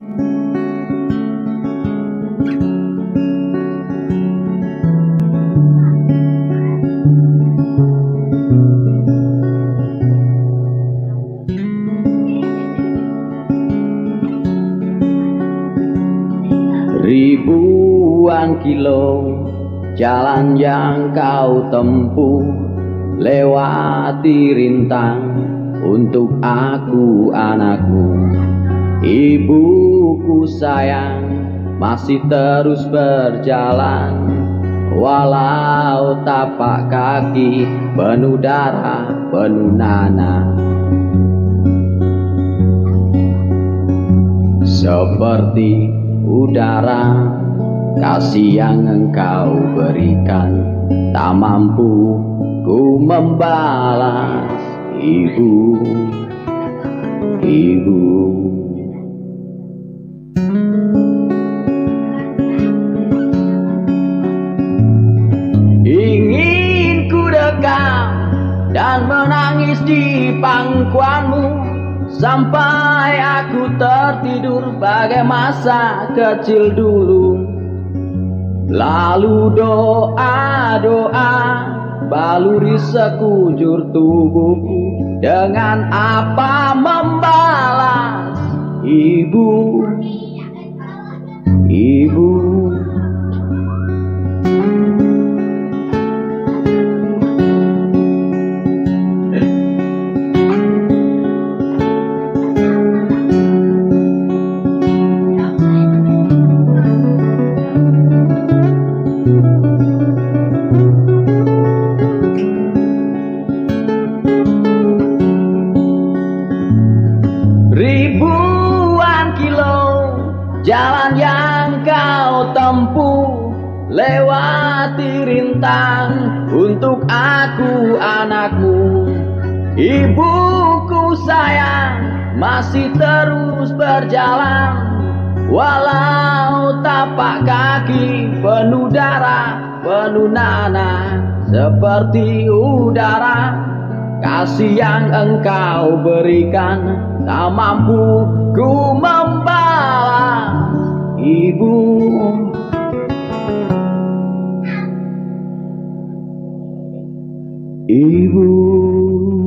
Ribuan kilo jalan yang kau tempuh, lewati rintang untuk aku anakmu. Ibuku sayang masih terus berjalan, walau tapak kaki penuh darah, penuh nanah. Seperti udara, kasih yang engkau berikan tak mampu ku membalas. Ibu, ibu. Ingin ku dekam dan menangis di pangkuanmu sampai aku tertidur bagai masa kecil dulu. Lalu doa-doa baluri sekujur tubuhku, dengan apa membalas? Ibu, ibu. Ribuan kilo jalan yang kau tempuh, lewati rintang untuk aku anakmu. Ibuku sayang masih terus berjalan, walau tapak kaki penuh darah, penuh nanah. Seperti udara, kasih yang engkau berikan tak mampu ku membalas. Ibu, ibu.